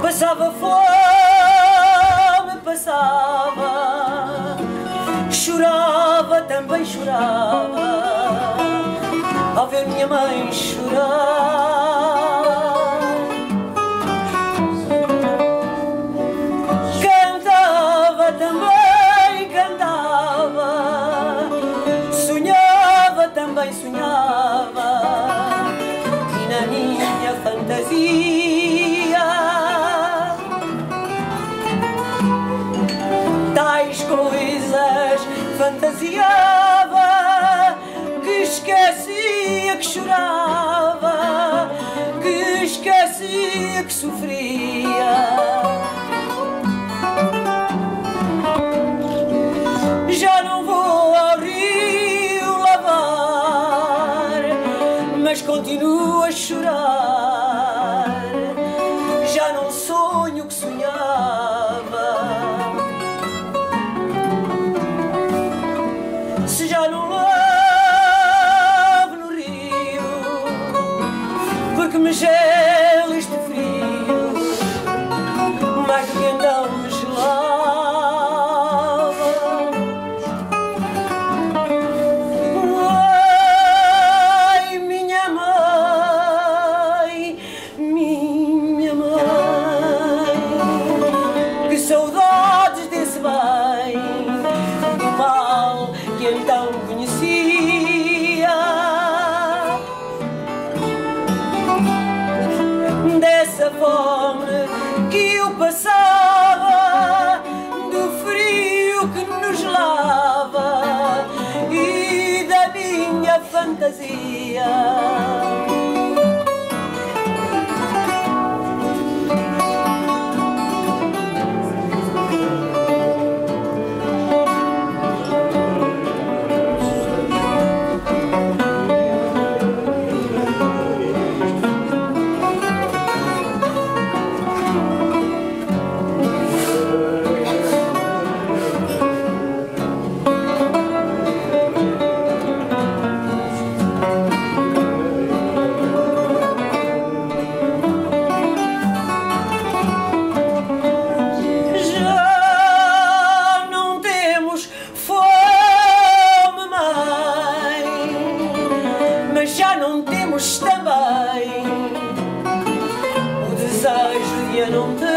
Passava fome, passava, chorava, também chorava, ao ver minha mãe chorar. Cantava também, cantava, sonhava, também sonhava, e na minha fantasia tais coisas fantasiava, que esquecia que chorava, que esquecia que sofria. Já não vou ao rio lavar, mas continuo a chorar. Já não sonho que sonhava. Se já não lavo no rio, porque me gela este frio, mais do que então me gelava. Ai, minha mãe, que saudades desse bem, do mal que então conhecia, dessa fome que eu passava, do frio que nos lava e da minha fantasia. Já não temos também o desejo de a não ter.